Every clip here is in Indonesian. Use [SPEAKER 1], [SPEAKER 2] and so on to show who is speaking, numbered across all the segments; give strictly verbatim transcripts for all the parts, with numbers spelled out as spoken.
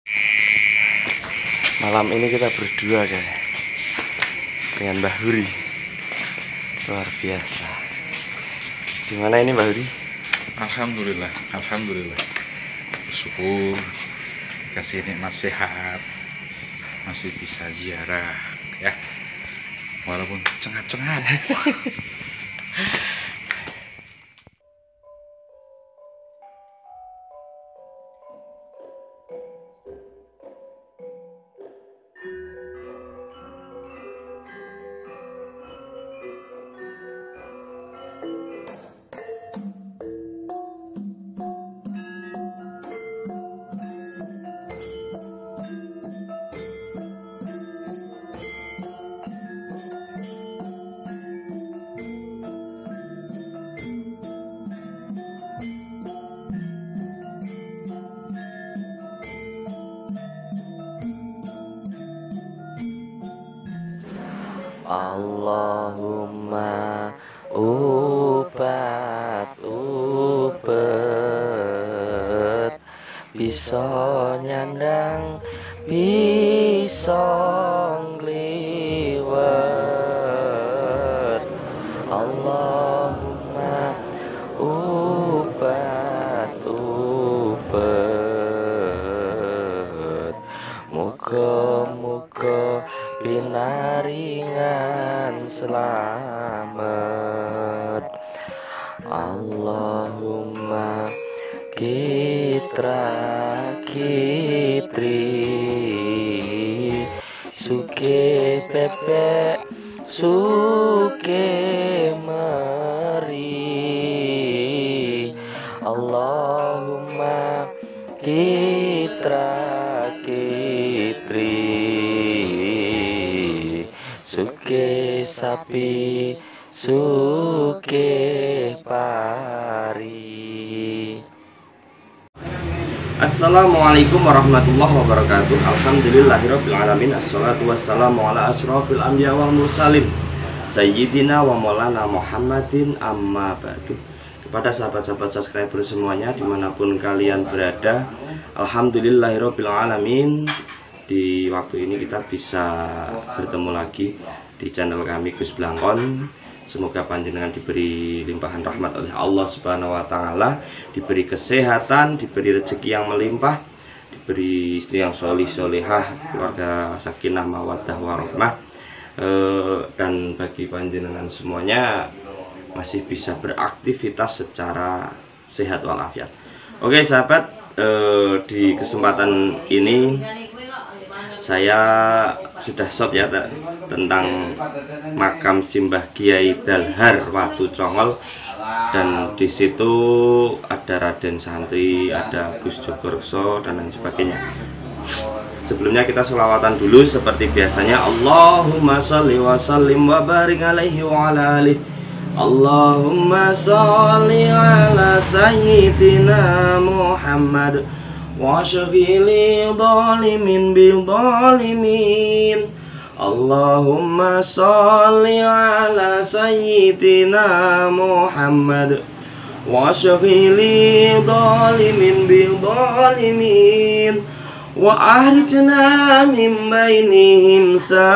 [SPEAKER 1] Malam ini kita berdua guys, dengan Mbah Huri. Luar biasa. Gimana ini Mbah Huri?
[SPEAKER 2] Alhamdulillah, alhamdulillah. Bersyukur kasih nikmat sehat, masih bisa ziarah ya. Walaupun cengat-cengat.
[SPEAKER 1] Allahumma ubat ubet bisa nyandang bisa ngliwet. Allahumma ubat ubet muga-muga pinaringan selamat. Allahumma kitra kitri suke bebek suke meri. Allahumma kitra kitri suke sapi suke pari. Assalamualaikum warahmatullahi wabarakatuh. Alhamdulillahirabbil alamin. Assalatu wassalamu ala asrofil anbiya wal mursalin sayyidina wa maulana Muhammadin amma ba'du. Kepada sahabat-sahabat subscriber semuanya dimanapun kalian berada, alhamdulillahirabbil alamin. Di waktu ini kita bisa bertemu lagi di channel kami Gus Blangkon. Semoga panjenengan diberi limpahan rahmat oleh Allah Subhanahu wa taala, diberi kesehatan, diberi rezeki yang melimpah, diberi istri yang solih solehah, keluarga sakinah mawaddah warahmah, e, dan bagi panjenengan semuanya masih bisa beraktivitas secara sehat walafiat. Oke sahabat, e, di kesempatan ini saya sudah shot ya tentang makam Simbah Kiai Dalhar Watu Congol, dan di situ ada Raden Santri, ada Gus Jogorso dan lain sebagainya. Sebelumnya kita sholawatan dulu seperti biasanya. Allahumma sholli wa sallim wa barik alaihi wa ala alihi. Allahumma sholli ala sayyidina Muhammad wa syaghili dhalimin bil dhalimin. Allahumma sholli ala sayyidina Muhammad wa syaghili dhalimin bil dhalimin wa ahrijna min bainihim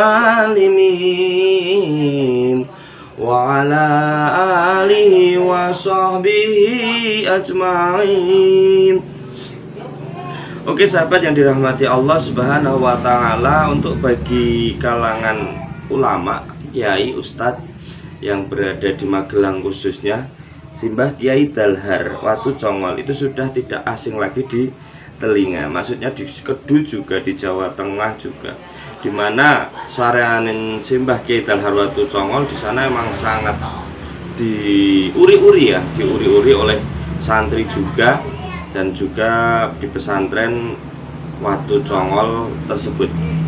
[SPEAKER 1] salimin wa ala alihi wa sahbihi ajma'in. Oke sahabat yang dirahmati Allah Subhanahu wa taala, untuk bagi kalangan ulama, kiai, ustadz yang berada di Magelang khususnya, Simbah Kiai Dalhar Watu Congol itu sudah tidak asing lagi di telinga. Maksudnya di Kedu juga, di Jawa Tengah juga, dimana saranin Simbah Kiai Dalhar Watu Congol di sana emang sangat diuri-uri ya, diuri-uri oleh santri juga, dan juga di pesantren Watu Congol tersebut.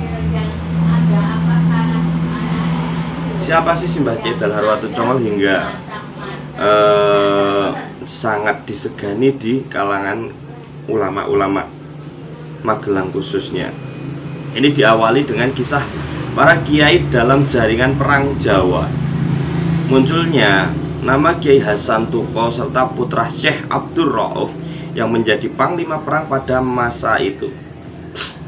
[SPEAKER 1] Siapa sih Simbah Kiai Dalhar Watu Congol hingga eh, sangat disegani di kalangan ulama-ulama Magelang khususnya? Ini diawali dengan kisah para kiai dalam jaringan perang Jawa. Munculnya nama Kiai Hasan Tuko serta putra Syekh Abdur Rauf yang menjadi panglima perang pada masa itu.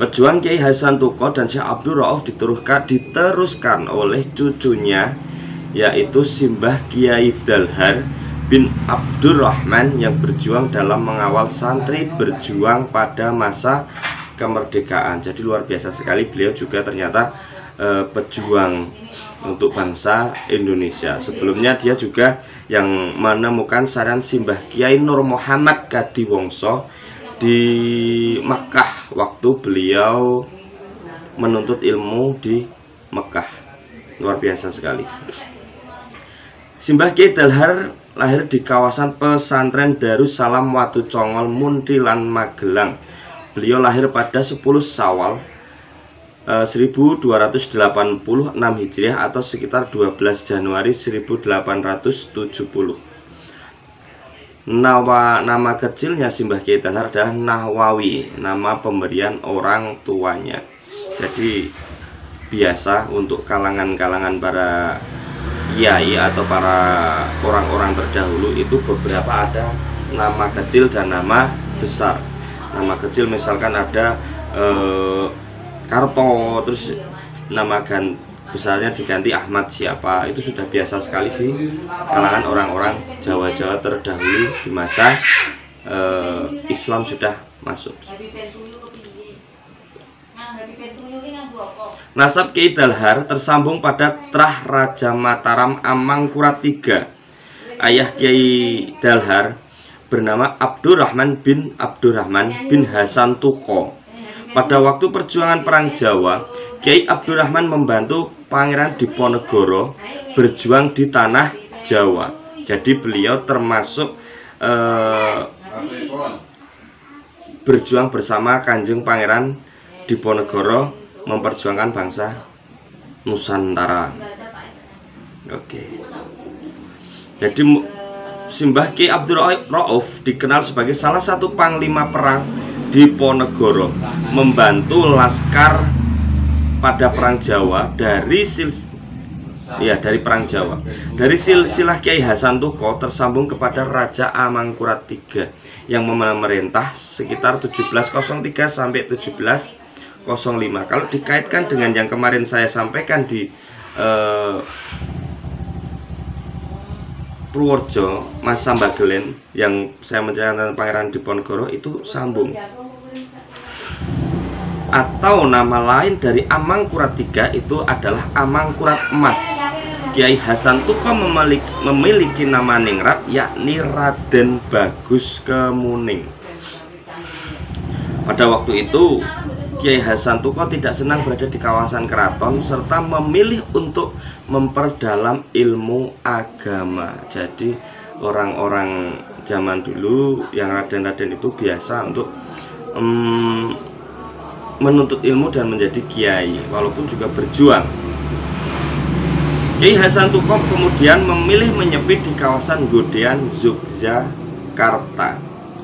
[SPEAKER 1] Pejuang Kiai Hasan Tuko dan Syekh Abdul Rauf diteruskan, diteruskan oleh cucunya, yaitu Simbah Kiai Dalhar bin Abdurrahman yang berjuang dalam mengawal santri berjuang pada masa kemerdekaan. Jadi luar biasa sekali, beliau juga ternyata eh, pejuang untuk bangsa Indonesia. Sebelumnya dia juga yang menemukan saran Simbah Kiai Nur Muhammad Kadiwongso di Mekah waktu beliau menuntut ilmu di Mekah. Luar biasa sekali. Simbah Kiai Dalhar lahir di kawasan pesantren Darussalam Watu Congol, Muntilan, Magelang. Beliau lahir pada sepuluh Syawal eh, seribu dua ratus delapan puluh enam Hijriah atau sekitar dua belas Januari seribu delapan ratus tujuh puluh. Nama, nama kecilnya Simbah Kiai Dalhar adalah Nahwawi, nama pemberian orang tuanya. Jadi biasa untuk kalangan-kalangan para kiai atau para orang-orang terdahulu itu beberapa ada nama kecil dan nama besar. Nama kecil misalkan ada eh, Karto, terus nama gan besarnya diganti Ahmad siapa, itu sudah biasa sekali di kalangan orang-orang Jawa-Jawa terdahulu di masa uh, Islam sudah masuk. Nasab Kiai Dalhar tersambung pada Trah Raja Mataram Amangkurat tiga. Ayah Kiai Dalhar bernama Abdurrahman bin Abdurrahman bin Hasan Tuko. Pada waktu perjuangan Perang Jawa, Kiai Abdurrahman membantu Pangeran Diponegoro berjuang di tanah Jawa. Jadi beliau termasuk eh, berjuang bersama Kanjeng Pangeran Diponegoro memperjuangkan bangsa Nusantara. Oke. Jadi Simbah Kiai Abdul Rauf dikenal sebagai salah satu panglima perang Diponegoro, membantu laskar pada Perang Jawa dari sil ya dari Perang Jawa. Dari silsilah Kiai Hasan Tuko tersambung kepada Raja Amangkurat tiga yang memerintah sekitar tujuh belas nol tiga sampai tujuh belas nol lima. Kalau dikaitkan dengan yang kemarin saya sampaikan di eh, Purworejo, Mas Sambagelen, yang saya menceritakan Pangeran Diponegoro, itu sambung. Atau nama lain dari Amangkurat tiga itu adalah Amangkurat Emas. Kiai Hasan Tuko memiliki, memiliki nama ningrat, yakni Raden Bagus Kemuning. Pada waktu itu Kiai Hasan Tuko tidak senang berada di kawasan keraton serta memilih untuk memperdalam ilmu agama. Jadi orang-orang zaman dulu yang raden-raden itu biasa untuk um, menuntut ilmu dan menjadi kiai, walaupun juga berjuang. Kiai Hasan Tuko kemudian memilih menyepi di kawasan Godean, Yogyakarta.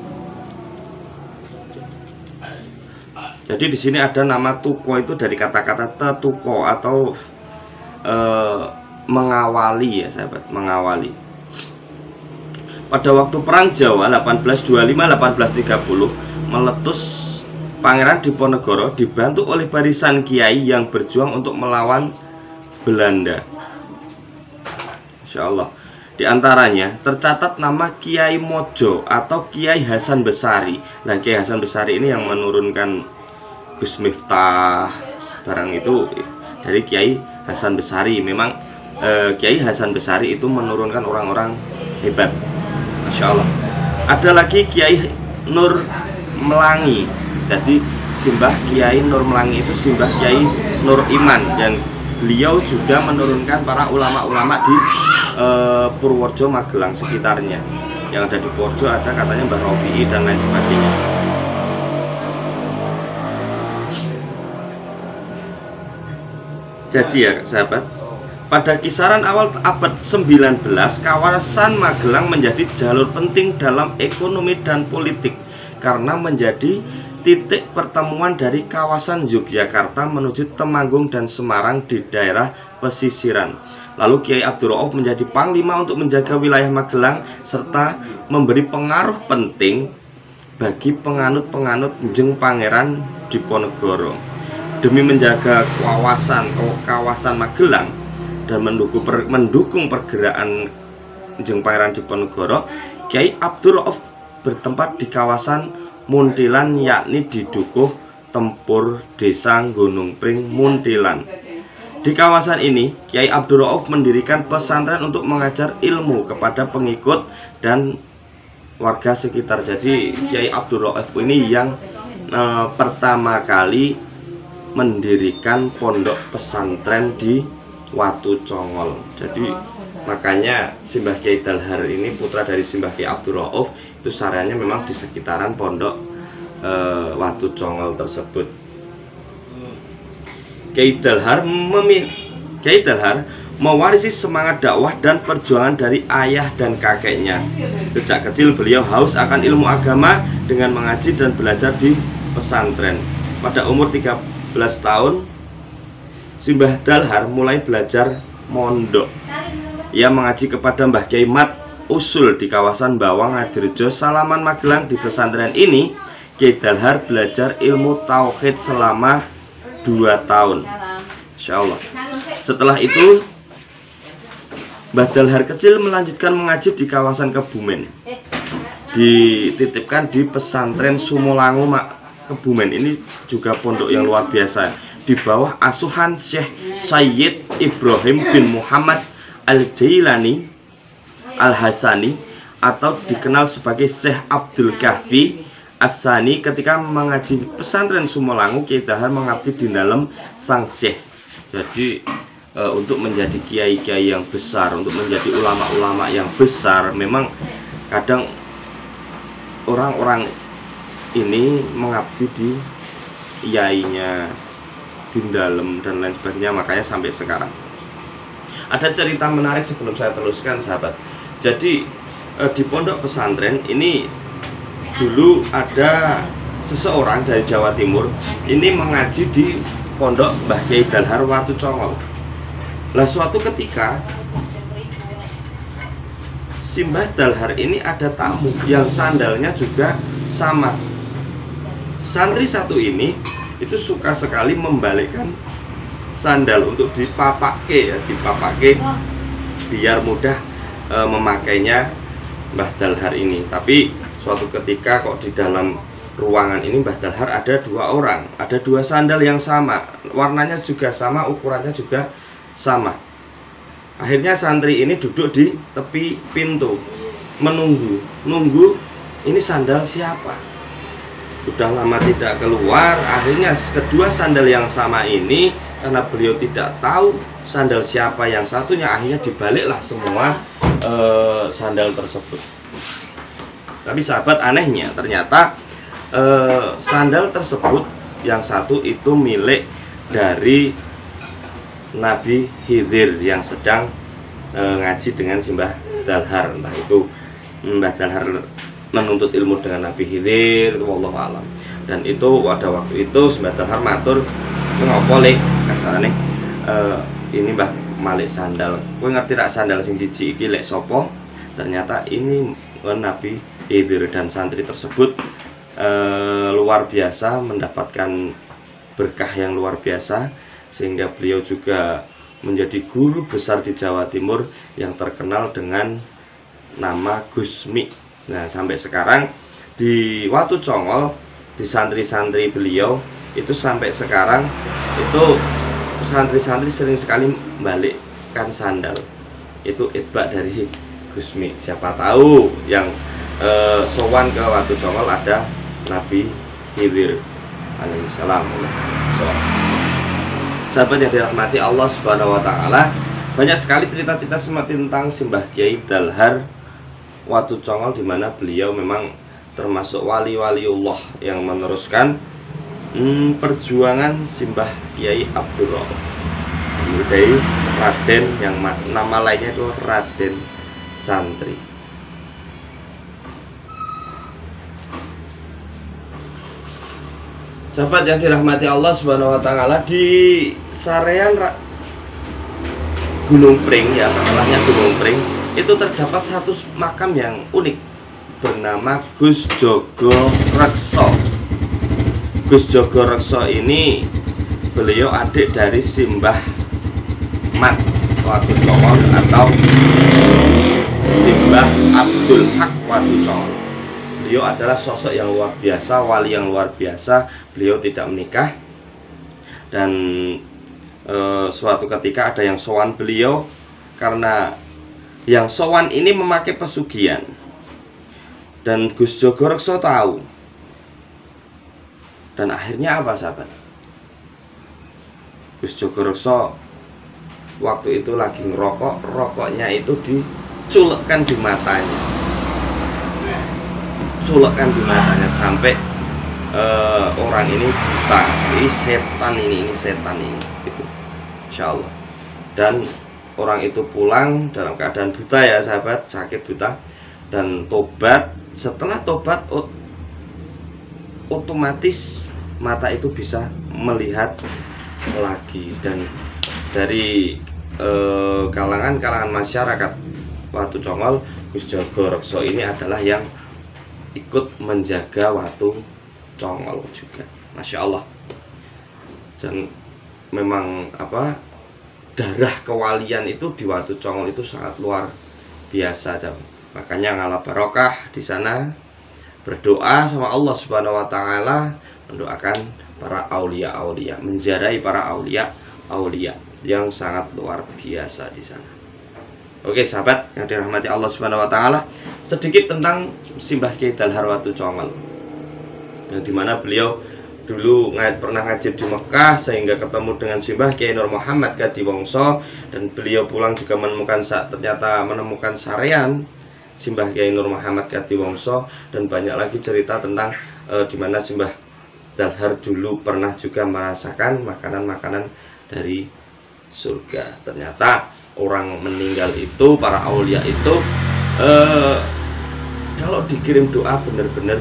[SPEAKER 1] Jadi di sini ada nama Tuko itu dari kata-kata tetuko atau e, mengawali, ya sahabat, mengawali. Pada waktu Perang Jawa delapan belas dua puluh lima sampai delapan belas tiga puluh meletus Pangeran Diponegoro dibantu oleh barisan kiai yang berjuang untuk melawan Belanda. Insya Allah. Di antaranya tercatat nama Kiai Mojo atau Kiai Hasan Besari. Nah, Kiai Hasan Besari ini yang menurunkan Gus Miftah barang itu dari Kiai Hasan Besari. Memang eh, Kiai Hasan Besari itu menurunkan orang-orang hebat, Masya Allah. Ada lagi Kiai Nur Melangi. Jadi Simbah Kiai Nur Melangi itu Simbah Kiai Nur Iman, dan beliau juga menurunkan para ulama-ulama di e, Purworejo, Magelang sekitarnya. Yang ada di Purworejo ada katanya Mbah Rofi'i dan lain sebagainya. Jadi ya sahabat, pada kisaran awal abad sembilan belas kawasan Magelang menjadi jalur penting dalam ekonomi dan politik karena menjadi titik pertemuan dari kawasan Yogyakarta menuju Temanggung dan Semarang di daerah pesisiran. Lalu Kiai Abdul Rauf menjadi panglima untuk menjaga wilayah Magelang serta memberi pengaruh penting bagi penganut-penganut Njeng Pangeran Diponegoro. Demi menjaga kawasan kawasan Magelang dan mendukung, per, mendukung pergerakan Njeng Pangeran Diponegoro, Kyai Abdul Rauf bertempat di kawasan Muntilan, yakni di Dukuh Tempur, Desa Gunung Pring, Muntilan. Di kawasan ini, Kyai Abdul Rauf mendirikan pesantren untuk mengajar ilmu kepada pengikut dan warga sekitar. Jadi Kyai Abdul Rauf ini yang eh, pertama kali mendirikan pondok pesantren di Watu Congol. Jadi makanya Simbah Kyai Dalhar ini putra dari Simbah Kyai Abdul Rauf itu saranya memang di sekitaran pondok eh, Watu Congol tersebut. Kyai Dalhar memilih Kyai Dalhar mewarisi semangat dakwah dan perjuangan dari ayah dan kakeknya. Sejak kecil beliau haus akan ilmu agama dengan mengaji dan belajar di pesantren. Pada umur tiga belas tahun, Simbah Dalhar mulai belajar mondok. Ia mengaji kepada Mbah Kyai Mat Usul di kawasan Bawang Ngadirejo, Salaman, Magelang. Di pesantren ini, Kyai Dalhar belajar ilmu tauhid selama dua tahun. Insya Allah. Setelah itu, Mbah Dalhar kecil melanjutkan mengaji di kawasan Kebumen. Dititipkan di pesantren Sumolango Kebumen. Ini juga pondok yang luar biasa, di bawah asuhan Syekh Sayyid Ibrahim bin Muhammad Al-Jailani Al-Hasani, atau dikenal sebagai Syekh Abdul Kahfi As-Sani. Ketika mengaji pesantren Sumolango, Kyai Dalhar mengabdi di dalam sang Syekh. Jadi e, untuk menjadi kiai-kiai yang besar, untuk menjadi ulama-ulama yang besar, memang kadang orang-orang ini mengabdi di kiainya, di dalam dan lain sebagainya. Makanya sampai sekarang ada cerita menarik sebelum saya teruskan, sahabat. Jadi e, di pondok pesantren ini dulu ada seseorang dari Jawa Timur ini mengaji di pondok Mbah Kyai Dalhar Watu Congol. Lah suatu ketika Simbah Dalhar ini ada tamu yang sandalnya juga sama. Santri satu ini itu suka sekali membalikkan sandal untuk dipapake, ya, dipapake biar mudah e, memakainya Mbah Dalhar ini. Tapi suatu ketika kok di dalam ruangan ini Mbah Dalhar ada dua orang, ada dua sandal yang sama, warnanya juga sama, ukurannya juga sama. Akhirnya santri ini duduk di tepi pintu menunggu, nunggu ini sandal siapa. Sudah lama tidak keluar, akhirnya kedua sandal yang sama ini, karena beliau tidak tahu sandal siapa yang satunya, akhirnya dibaliklah semua eh, sandal tersebut. Tapi sahabat, anehnya ternyata eh, sandal tersebut yang satu itu milik dari Nabi Khidir yang sedang eh, ngaji dengan Simbah Dalhar. Entah itu Mbah Dalhar menuntut ilmu dengan Nabi Khidir, itu wallahu alam. Dan itu pada waktu itu Simbah Dalhar matur, ngopo le kasarane eh, ini Mbah Malik sandal. Kowe ngerti rak sandal sing siji iki lek sapa? Ternyata ini Nabi Khidir, dan santri tersebut eh, luar biasa, mendapatkan berkah yang luar biasa, sehingga beliau juga menjadi guru besar di Jawa Timur yang terkenal dengan nama Gusmi. Nah, sampai sekarang di Watu Congol, di santri-santri beliau itu sampai sekarang itu santri-santri sering sekali membalikkan sandal. Itu itbak dari Gusmi. Siapa tahu yang eh, sowan ke Watu Congol ada Nabi Khidir alaihissalam. So, sahabat yang dirahmati Allah Subhanahu wa taala, banyak sekali cerita-cerita tentang Simbah Kyai Dalhar Watu Congol, di mana beliau memang termasuk wali-waliullah yang meneruskan hmm, perjuangan Simbah Kyai Abdul Rauf dari Raden, yang nama lainnya itu Raden Santri. Sahabat yang dirahmati Allah Subhanahu wa taala, di sarean Gunung Pring, ya, makalahnya Gunung Pring, itu terdapat satu makam yang unik. bernama Gus Jogo Rekso. Gus Jogo Rekso ini beliau adik dari Simbah Mat Watu Congol atau Simbah Abdul Haq Watu Congol. Beliau adalah sosok yang luar biasa, wali yang luar biasa. Beliau tidak menikah, dan e, suatu ketika ada yang sowan beliau, karena yang sowan ini memakai pesugihan, dan Gus Jogo Rekso tahu. Dan akhirnya apa sahabat? Gus Jogo Rekso waktu itu lagi ngerokok, rokoknya itu diculekkan di matanya, culekkan di matanya sampai uh, orang ini buta. Ini setan ini, ini setan ini, itu, insya Allah. Dan orang itu pulang dalam keadaan buta ya sahabat, sakit buta, dan tobat. Setelah tobat, otomatis mata itu bisa melihat lagi. Dan dari kalangan-kalangan eh, masyarakat Watu Congol, Gus Jogo Rekso ini adalah yang ikut menjaga Watu Congol juga, Masya Allah. Dan memang apa, darah kewalian itu di Watu Congol itu sangat luar biasa, jam. Makanya ngalah barokah di sana, berdoa sama Allah Subhanahu Wa Taala, mendoakan para aulia-aulia, menziarahi para aulia-aulia yang sangat luar biasa di sana. Oke sahabat yang dirahmati Allah Subhanahu Wa Taala, sedikit tentang Simbah Kiai Dalhar Watu Congol, yang dimana beliau dulu ngajak, pernah ngaji di Mekah, sehingga ketemu dengan Simbah Kiai Nur Muhammad Kadiwongso, dan beliau pulang juga menemukan, ternyata menemukan sarean Simbah Kiai Nur Muhammad Kadiwongso, dan banyak lagi cerita tentang e, dimana Simbah Dalhar dulu pernah juga merasakan makanan-makanan dari surga. Ternyata orang meninggal itu, para aulia itu, e, kalau dikirim doa benar-benar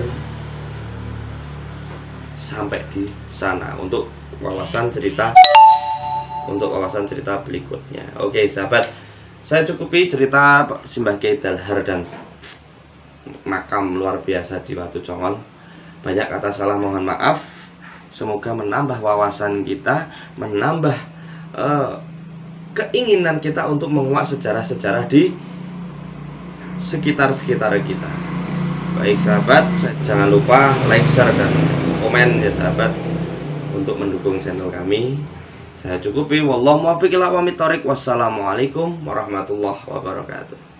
[SPEAKER 1] sampai di sana. Untuk wawasan cerita, untuk wawasan cerita berikutnya. Oke sahabat, saya cukupi cerita Simbah Kiai Dalhar dan makam luar biasa di Watu Congol. Banyak kata salah, mohon maaf. Semoga menambah wawasan kita, menambah uh, keinginan kita untuk menguak sejarah-sejarah di sekitar-sekitar kita. Baik sahabat, jangan lupa like, share, dan komen ya sahabat, untuk mendukung channel kami. Saya cukupi. Wallahu muwaffiq ila aqwamit thoriq. Wassalamualaikum warahmatullahi wabarakatuh.